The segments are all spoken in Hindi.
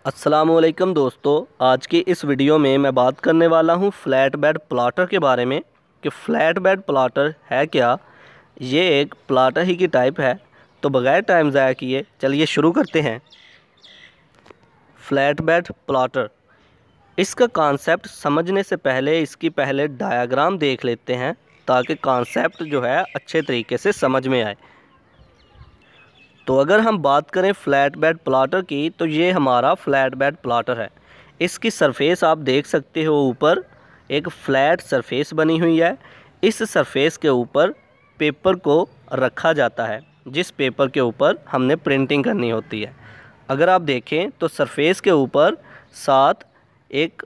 अस्सलामुअलैकुम दोस्तों, आज की इस वीडियो में मैं बात करने वाला हूं फ्लैट बेड प्लाटर के बारे में कि फ्लैट बेड प्लाटर है क्या। ये एक प्लाटर ही की टाइप है। तो बगैर टाइम ज़ाया किए चलिए शुरू करते हैं। फ्लैट बेड प्लाटर, इसका कॉन्सेप्ट समझने से पहले इसकी पहले डायग्राम देख लेते हैं ताकि कॉन्सेप्ट जो है अच्छे तरीके से समझ में आए। तो अगर हम बात करें फ्लैट बेड प्लाटर की, तो ये हमारा फ्लैट बेड प्लाटर है। इसकी सरफेस आप देख सकते हो, ऊपर एक फ्लैट सरफेस बनी हुई है। इस सरफेस के ऊपर पेपर को रखा जाता है, जिस पेपर के ऊपर हमने प्रिंटिंग करनी होती है। अगर आप देखें तो सरफेस के ऊपर साथ एक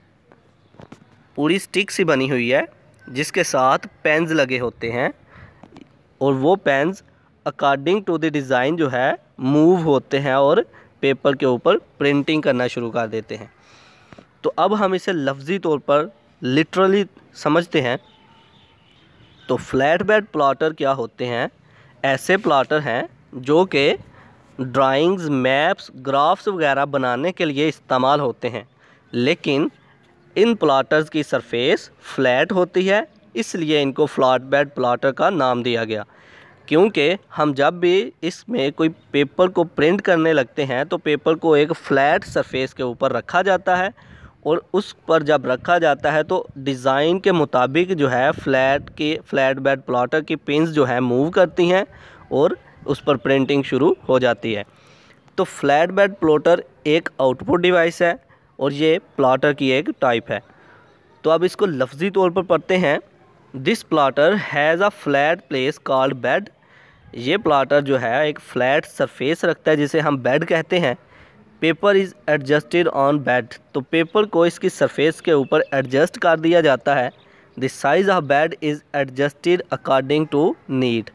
पूरी स्टिक सी बनी हुई है, जिसके साथ पेन्स लगे होते हैं और वो pens according to the design जो है मूव होते हैं और पेपर के ऊपर प्रिंटिंग करना शुरू कर देते हैं। तो अब हम इसे लफ्ज़ी तौर पर लिटरली समझते हैं। तो फ्लैट बेड प्लाटर क्या होते हैं? ऐसे प्लाटर हैं जो कि ड्राइंग्स, मैप्स, ग्राफ्स वगैरह बनाने के लिए इस्तेमाल होते हैं, लेकिन इन प्लाटर्स की सरफेस फ्लैट होती है, इसलिए इनको फ्लैट बेड प्लाटर का नाम दिया गया। क्योंकि हम जब भी इसमें कोई पेपर को प्रिंट करने लगते हैं तो पेपर को एक फ़्लैट सरफेस के ऊपर रखा जाता है और उस पर जब रखा जाता है तो डिज़ाइन के मुताबिक जो है फ्लैट बेड प्लाटर की पिन्स जो है मूव करती हैं और उस पर प्रिंटिंग शुरू हो जाती है। तो फ्लैट बेड प्लाटर एक आउटपुट डिवाइस है और ये प्लाटर की एक टाइप है। तो अब इसको लफ्ज़ी तौर पर पढ़ते हैं। This plotter has a flat place called bed. ये प्लाटर जो है एक फ्लैट सरफेस रखता है जिसे हम बेड कहते हैं। Paper is adjusted on bed. तो पेपर को इसकी सरफेस के ऊपर एडजस्ट कर दिया जाता है। The size of bed is adjusted according to need.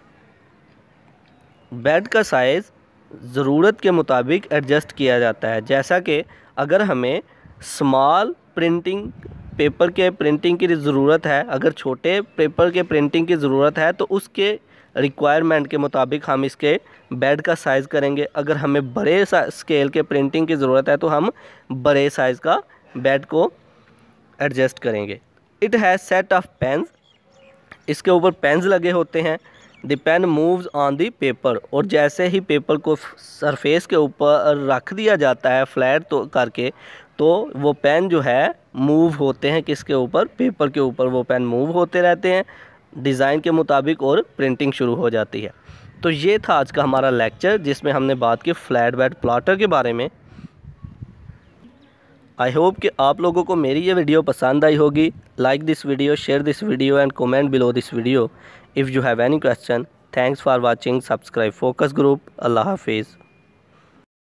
Bed का साइज़ ज़रूरत के मुताबिक एडजस्ट किया जाता है। जैसा कि अगर हमें स्मॉल पेपर के प्रिंटिंग की ज़रूरत है, अगर छोटे पेपर के प्रिंटिंग की ज़रूरत है तो उसके रिक्वायरमेंट के मुताबिक हम इसके बेड का साइज़ करेंगे। अगर हमें बड़े स्केल के प्रिंटिंग की ज़रूरत है तो हम बड़े साइज़ का बेड को एडजस्ट करेंगे। It has set of pens. इसके ऊपर पेन्स लगे होते हैं। The pen moves on the paper. और जैसे ही पेपर को सरफेस के ऊपर रख दिया जाता है फ्लैट तो करके, तो वो पेन जो है मूव होते हैं किसके ऊपर? पेपर के ऊपर वो पेन मूव होते रहते हैं डिज़ाइन के मुताबिक और प्रिंटिंग शुरू हो जाती है। तो ये था आज का हमारा लेक्चर जिसमें हमने बात की फ्लैट बेड प्लाटर के बारे में। आई होप कि आप लोगों को मेरी ये वीडियो पसंद आई होगी। Like this video, share this video and comment below this video if you have any question. Thanks for watching. Subscribe focus group. अल्लाह हाफिज़।